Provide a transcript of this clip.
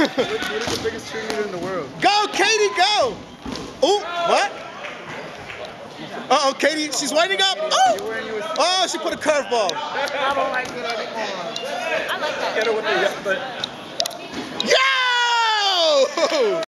What is the biggest cheerleader in the world? Go, Katie, go! Ooh, what? Uh-oh, Katie, she's winding up. Oh, she put a curveball. I don't like it anymore. I like that. Get her with the Yo!